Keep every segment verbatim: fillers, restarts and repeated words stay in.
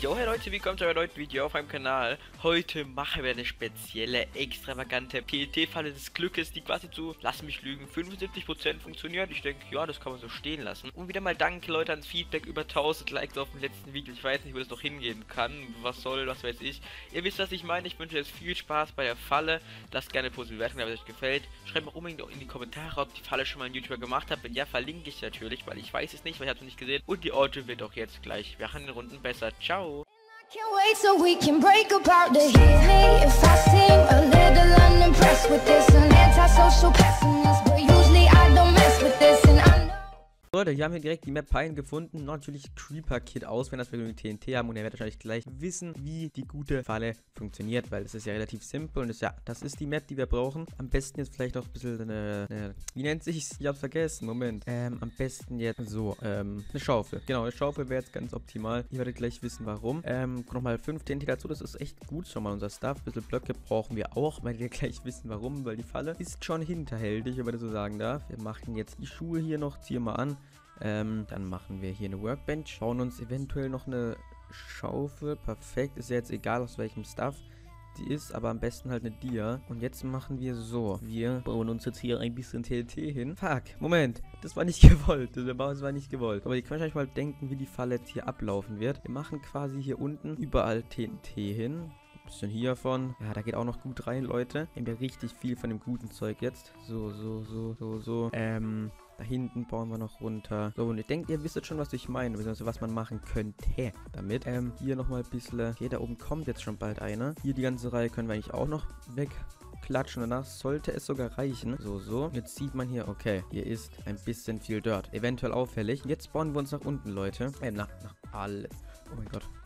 Jo, hey Leute, willkommen zu einem neuen Video auf meinem Kanal. Heute machen wir eine spezielle, extravagante T N T-Falle des Glückes, die quasi zu, lass mich lügen, fünfundsiebzig Prozent funktioniert. Ich denke, ja, das kann man so stehen lassen. Und wieder mal danke, Leute, ans Feedback, über tausend Likes auf dem letzten Video. Ich weiß nicht, wo das noch hingehen kann, was soll, was weiß ich. Ihr wisst, was ich meine. Ich wünsche euch viel Spaß bei der Falle. Lasst gerne eine positive Bewertung, wenn es euch gefällt. Schreibt auch unbedingt in die Kommentare, ob die Falle schon mal ein YouTuber gemacht hat. Wenn ja, verlinke ich natürlich, weil ich weiß es nicht, weil ich habe es nicht gesehen. Und die Audio wird auch jetzt gleich während den Runden besser. Ciao. Can't wait so we can break apart to hear me if I seem a little unimpressed with this. An antisocial pessimist, but usually I don't mess with this and I know. Leute, hier haben wir direkt die Map Pine gefunden. Natürlich Creeper Kit aus, wenn das wir T N T haben. Und ihr werdet wahrscheinlich gleich wissen, wie die gute Falle funktioniert, weil es ist ja relativ simpel. Und das, ja, das ist die Map, die wir brauchen. Am besten jetzt vielleicht auch ein bisschen eine, eine wie nennt sich's? Ich hab's vergessen. Moment. Ähm, am besten jetzt so, ähm, eine Schaufel. Genau, eine Schaufel wäre jetzt ganz optimal. Ihr werdet gleich wissen, warum. Ähm, nochmal fünf T N T dazu. Das ist echt gut schon mal unser Stuff. Ein bisschen Blöcke brauchen wir auch, weil wir gleich wissen, warum. Weil die Falle ist schon hinterhältig, wenn man das so sagen darf. Wir machen jetzt die Schuhe hier noch. Ziehen wir an. Ähm, dann machen wir hier eine Workbench. Bauen uns eventuell noch eine Schaufel. Perfekt. Ist ja jetzt egal, aus welchem Stuff die ist, aber am besten halt eine Dia. Und jetzt machen wir so. Wir bauen uns jetzt hier ein bisschen T N T hin. Fuck, Moment. Das war nicht gewollt. Das war nicht gewollt. Aber ihr könnt euch mal denken, wie die Falle jetzt hier ablaufen wird. Wir machen quasi hier unten überall T N T hin. Ein bisschen hiervon. Ja, da geht auch noch gut rein, Leute. Wir haben ja richtig viel von dem guten Zeug jetzt. So, so, so, so, so. Ähm... Da hinten bauen wir noch runter. So, und ich denke, ihr wisst jetzt schon, was ich meine. Beziehungsweise, was man machen könnte damit. Ähm, hier nochmal ein bisschen. Okay, da oben kommt jetzt schon bald einer. Hier die ganze Reihe können wir eigentlich auch noch wegklatschen. Danach sollte es sogar reichen. So, so. Jetzt sieht man hier, okay, hier ist ein bisschen viel Dirt. Eventuell auffällig. Jetzt bauen wir uns nach unten, Leute. Äh, nach, nach alle. Oh mein Gott.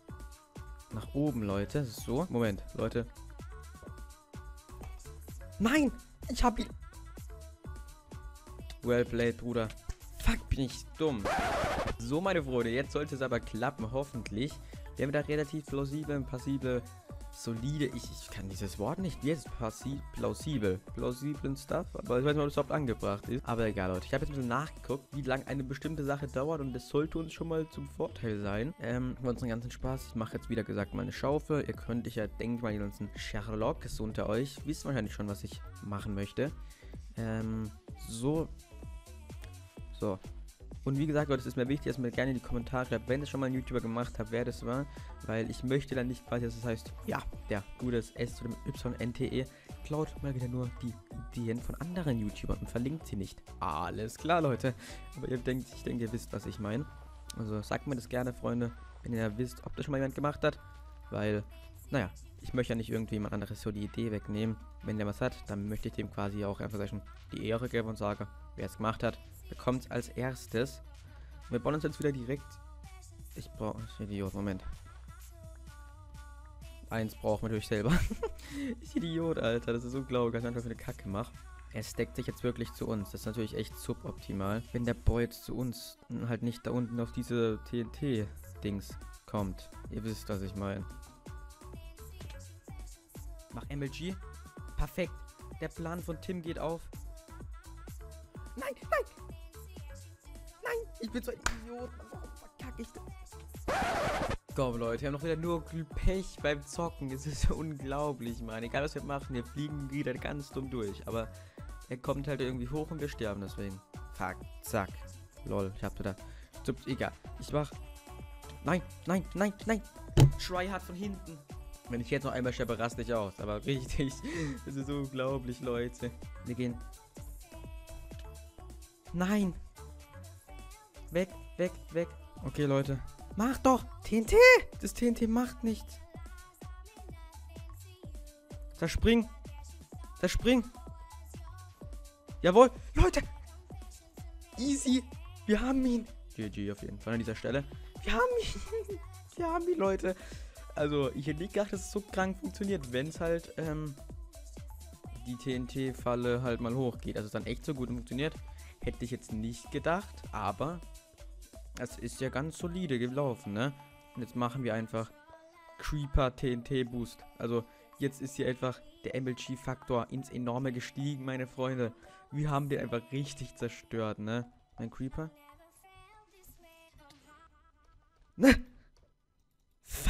Nach oben, Leute. So. Moment, Leute. Nein! Ich hab ihn. Well played, Bruder. Fuck, bin ich dumm. So, meine Freunde, jetzt sollte es aber klappen, hoffentlich. Wir haben da relativ plausibel, passible, solide, ich, ich kann dieses Wort nicht, wie ist plausibel, plausibel, plausiblen Stuff, aber ich weiß nicht, ob das überhaupt angebracht ist. Aber egal, Leute, ich habe jetzt ein bisschen nachgeguckt, wie lange eine bestimmte Sache dauert und das sollte uns schon mal zum Vorteil sein. Ähm, für unseren ganzen Spaß, ich mache jetzt wieder gesagt mal eine Schaufel. Ihr könnt, ich ja denke mal, die ganzen Sherlocks unter euch wissen wahrscheinlich schon, was ich machen möchte. Ähm, so. So. Und wie gesagt, Leute, es ist mir wichtig, dass ihr mir gerne in die Kommentare schreibt, wenn es schon mal ein YouTuber gemacht hat, wer das war. Weil ich möchte dann nicht quasi, dass es heißt, ja, der gute S zu dem Y N T E klaut mal wieder nur die Ideen von anderen YouTubern und verlinkt sie nicht. Alles klar, Leute. Aber ihr denkt, ich denke, ihr wisst, was ich meine. Also sagt mir das gerne, Freunde, wenn ihr wisst, ob das schon mal jemand gemacht hat. Weil, naja, ich möchte ja nicht irgendwie jemand anderes so die Idee wegnehmen. Wenn der was hat, dann möchte ich dem quasi auch einfach sagen, die Ehre geben und sage, wer es gemacht hat, bekommt es als erstes. Wir bauen uns jetzt wieder direkt. Ich brauche. Idiot, Moment. Eins brauchen wir natürlich selber. Ich Idiot, Alter. Das ist unglaublich, was ich einfach für eine Kacke mache. Er steckt sich jetzt wirklich zu uns. Das ist natürlich echt suboptimal. Wenn der Boy jetzt zu uns halt nicht da unten auf diese T N T-Dings kommt. Ihr wisst, was ich meine. Mach M L G. Perfekt. Der Plan von Tim geht auf. Nein, nein! Nein! Ich bin so ein Idiot. Warum verkacke ich das? Komm, Leute, wir haben noch wieder nur Pech beim Zocken. Es ist so unglaublich, Mann. Egal, was wir machen, wir fliegen wieder ganz dumm durch. Aber er kommt halt irgendwie hoch und wir sterben deswegen. Fuck, zack. Lol, ich hab da. Egal. Ich mach. Nein, nein, nein, nein! Try hard von hinten. Wenn ich jetzt noch einmal sterbe, raste ich aus. Aber richtig. Das ist so unglaublich, Leute. Wir gehen. Nein! Weg, weg, weg. Okay, Leute. Mach doch! T N T! Das T N T macht nichts. Da spring! Da spring! Jawohl! Leute! Easy! Wir haben ihn! G G auf jeden Fall an dieser Stelle. Wir haben ihn! Wir haben ihn, Leute! Also, ich hätte nicht gedacht, dass es so krank funktioniert, wenn es halt, ähm, die T N T-Falle halt mal hochgeht. Also, es dann echt so gut funktioniert. Hätte ich jetzt nicht gedacht, aber es ist ja ganz solide gelaufen, ne? Und jetzt machen wir einfach Creeper T N T Boost. Also jetzt ist hier einfach der M L G-Faktor ins Enorme gestiegen, meine Freunde. Wir haben den einfach richtig zerstört, ne? Ein Creeper. Ne!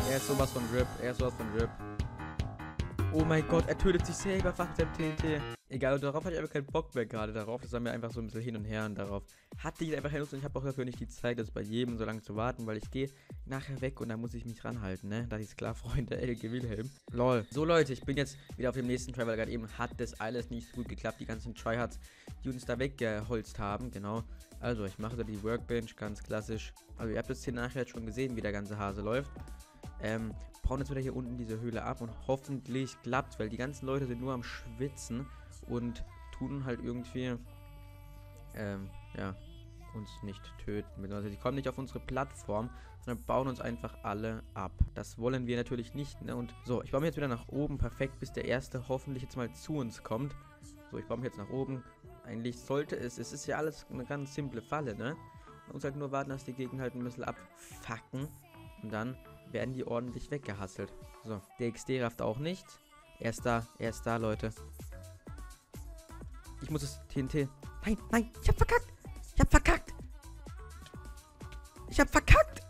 Er ist sowas von R I P. Er ist sowas von R I P. Oh mein Gott, er tötet sich selber fast mit dem T N T. Egal, darauf hatte ich einfach keinen Bock mehr gerade darauf. Das war mir einfach so ein bisschen hin und her und darauf hatte ich einfach keine Lust und ich habe auch dafür nicht die Zeit, das bei jedem so lange zu warten, weil ich gehe nachher weg und dann muss ich mich ranhalten, ne? Das ist klar, Freunde, L G Wilhelm. Lol. So Leute, ich bin jetzt wieder auf dem nächsten Try, weil gerade eben hat das alles nicht so gut geklappt. Die ganzen Tryhards, die uns da weggeholzt haben, genau. Also, ich mache da die Workbench, ganz klassisch. Also, ihr habt das hier nachher jetzt schon gesehen, wie der ganze Hase läuft. Ähm, bauen jetzt wieder hier unten diese Höhle ab und hoffentlich klappt, weil die ganzen Leute sind nur am Schwitzen und tun halt irgendwie, ähm, ja, uns nicht töten. Also die kommen nicht auf unsere Plattform, sondern bauen uns einfach alle ab. Das wollen wir natürlich nicht, ne? Und so, ich baue mich jetzt wieder nach oben, perfekt, bis der erste hoffentlich jetzt mal zu uns kommt. So, ich baue mich jetzt nach oben. Eigentlich sollte es, es ist ja alles eine ganz simple Falle, ne? Man muss halt nur warten, dass die Gegner halt ein bisschen abfacken und dann werden die ordentlich weggehasselt. So, der X D rafft auch nicht. Er ist da, er ist da, Leute. Ich muss das T N T. Nein, nein, ich hab verkackt. Ich hab verkackt. Ich hab verkackt.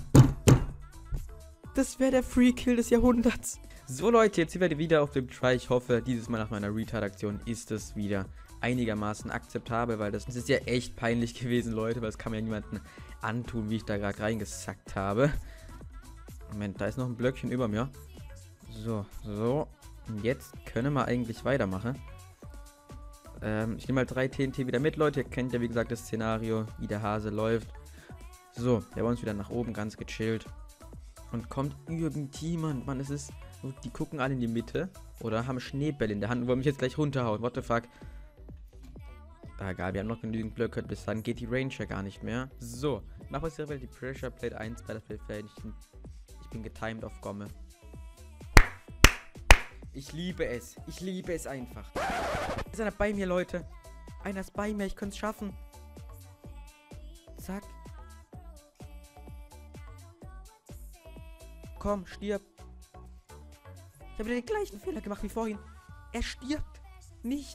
Das wäre der Free Kill des Jahrhunderts. So, Leute, jetzt sind wir wieder auf dem Try. Ich hoffe, dieses Mal nach meiner Retard-Aktion ist es wieder einigermaßen akzeptabel, weil das, das ist ja echt peinlich gewesen, Leute, weil es kann mir ja niemanden antun, wie ich da gerade reingesackt habe. Moment, da ist noch ein Blöckchen über mir. So, so. Und jetzt können wir eigentlich weitermachen. Ähm, ich nehme mal drei T N T wieder mit, Leute. Ihr kennt ja, wie gesagt, das Szenario, wie der Hase läuft. So, der bei uns wieder nach oben, ganz gechillt. Und kommt irgendjemand, Mann, es ist... Die gucken alle in die Mitte. Oder haben Schneebälle in der Hand und wollen mich jetzt gleich runterhauen. What the fuck? Ah, egal, wir haben noch genügend Blöcke. Bis dann geht die Range ja gar nicht mehr. So, machen wir jetzt hier die Pressure Plate eins bei der Plate. Ich bin getimed auf Gomme. Ich liebe es. Ich liebe es einfach. Ist einer bei mir, Leute? Einer ist bei mir. Ich könnte es schaffen. Zack. Komm, stirb. Ich habe wieder den gleichen Fehler gemacht wie vorhin. Er stirbt nicht.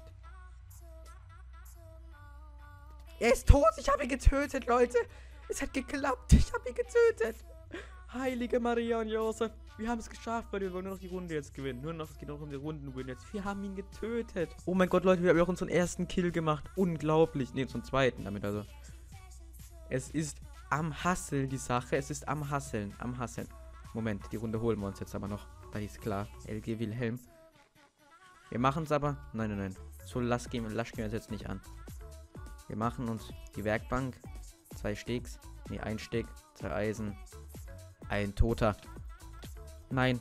Er ist tot. Ich habe ihn getötet, Leute. Es hat geklappt. Ich habe ihn getötet. Heilige Maria und Josef. Wir haben es geschafft, weil wir wollen nur noch die Runde jetzt gewinnen. Nur noch, es geht noch um die Runden jetzt. Wir haben ihn getötet. Oh mein Gott, Leute, wir haben auch unseren ersten Kill gemacht. Unglaublich. Ne, unseren zweiten damit also. Es ist am Hasseln die Sache. Es ist am Hasseln. Am Hasseln. Moment, die Runde holen wir uns jetzt aber noch. Da ist klar. L G Wilhelm. Wir machen es aber. Nein, nein, nein. So lasch gehen, lasch gehen wir uns jetzt nicht an. Wir machen uns die Werkbank. Zwei Steaks. Ne, ein Steak. Zwei Eisen. Ein Toter. Nein.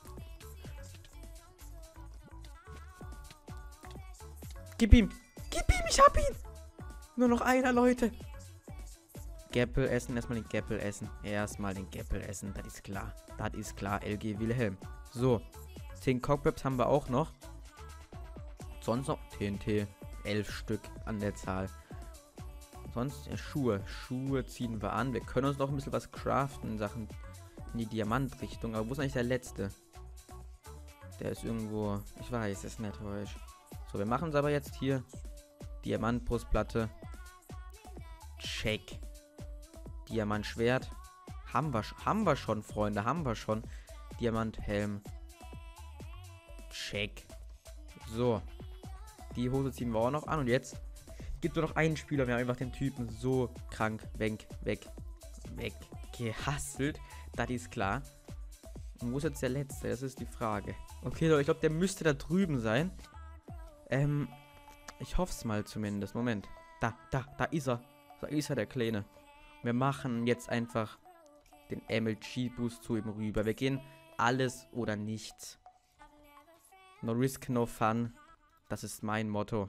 Gib ihm. Gib ihm, ich hab ihn. Nur noch einer, Leute. Gäppel essen, erstmal den Gäppel essen. Erstmal den Gäppel essen, das ist klar. Das ist klar, L G Wilhelm. So, zehn Cobwebs haben wir auch noch. Sonst noch T N T, elf Stück an der Zahl. Sonst ja, Schuhe. Schuhe ziehen wir an. Wir können uns noch ein bisschen was craften in Sachen in die Diamantrichtung. Aber wo ist eigentlich der letzte? Der ist irgendwo, ich weiß, ist nicht täusch. So, wir machen es aber jetzt hier. Diamantbrustplatte. Check. Diamantschwert. Haben wir, haben wir schon, Freunde. Haben wir schon. Diamanthelm. Check. So. Die Hose ziehen wir auch noch an. Und jetzt gibt nur noch einen Spieler. Wir haben einfach den Typen so krank weg, weg, weg gehasselt. Das ist klar. Und wo ist jetzt der letzte? Das ist die Frage. Okay, Leute, ich glaube, der müsste da drüben sein. Ähm, ich hoffe es mal zumindest. Moment. Da, da, da ist er. Da ist er, der Kleine. Wir machen jetzt einfach den M L G-Boost zu ihm rüber. Wir gehen alles oder nichts. No risk, no fun. Das ist mein Motto.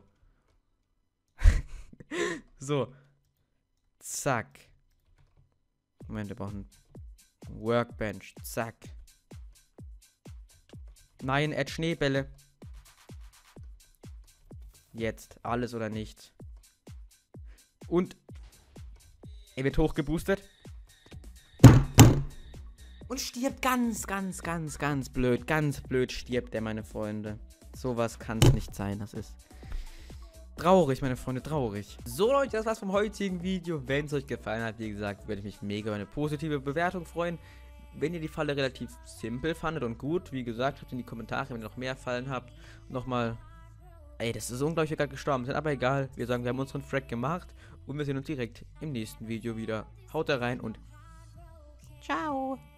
So. Zack. Moment, wir brauchen Workbench. Zack. Nein, er hat Schneebälle. Jetzt. Alles oder nichts. Und er wird hochgeboostet. Und stirbt ganz, ganz, ganz, ganz blöd. Ganz blöd stirbt er, meine Freunde. Sowas kann es nicht sein. Das ist traurig, meine Freunde, traurig. So, Leute, das war's vom heutigen Video. Wenn es euch gefallen hat, wie gesagt, würde ich mich mega über eine positive Bewertung freuen. wenn ihr die Falle relativ simpel fandet und gut, wie gesagt, schreibt in die Kommentare, wenn ihr noch mehr Fallen habt. Nochmal, ey, das ist unglaublich, wie wir gerade gestorben sind, aber egal. Wir sagen, wir haben unseren Frag gemacht und wir sehen uns direkt im nächsten Video wieder. Haut da rein und ciao.